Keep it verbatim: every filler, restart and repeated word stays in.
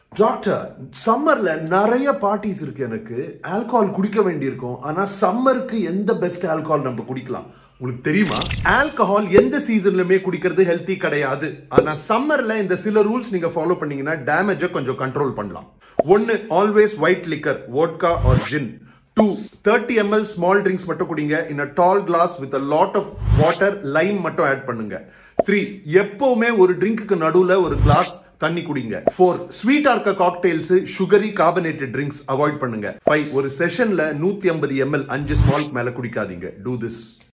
Doctor, சம்மர்ல நிறைய parties இருக்கு. எனக்கு ஆல்கஹால் குடிக்க வேண்டியிருக்கும். ஆனா சம்மருக்கு எந்த பெஸ்ட் ஆல்கஹால் நம்ம குடிக்கலாம் உங்களுக்கு தெரியுமா? ஆல்கஹால் எந்த சீசன்லயுமே குடிக்கிறது ஹெல்த்தி கிடையாது. ஆனா சம்மர்ல இந்த சில ரூல்ஸ் நீங்க ஃபாலோ பண்ணீங்கன்னா டேமேஜை கொஞ்சம் கண்ட்ரோல் பண்ணலாம். ஒன்னு, always white liquor, vodka or gin. Two, thirty milliliters small drinks மட்டும் குடிங்க. In a tall glass with a lot of water, lime மட்டும் ஆட் பண்ணுங்க. த்ரீ, எப்பவுமே ஒரு ட்ரிங்க்குக்கு நடுவுல ஒரு கிளாஸ் தண்ணி குடிங்க. ஃபோர், ஸ்வீட்டா இருக்க cocktails, sugary, carbonated drinks avoid பண்ணுங்க. ஃபைவ், ஒரு செஷன்ல நூத்தி ஐம்பது எம்எல் அஞ்சு ஸ்மால் மேல குடிக்காதீங்க. Do this.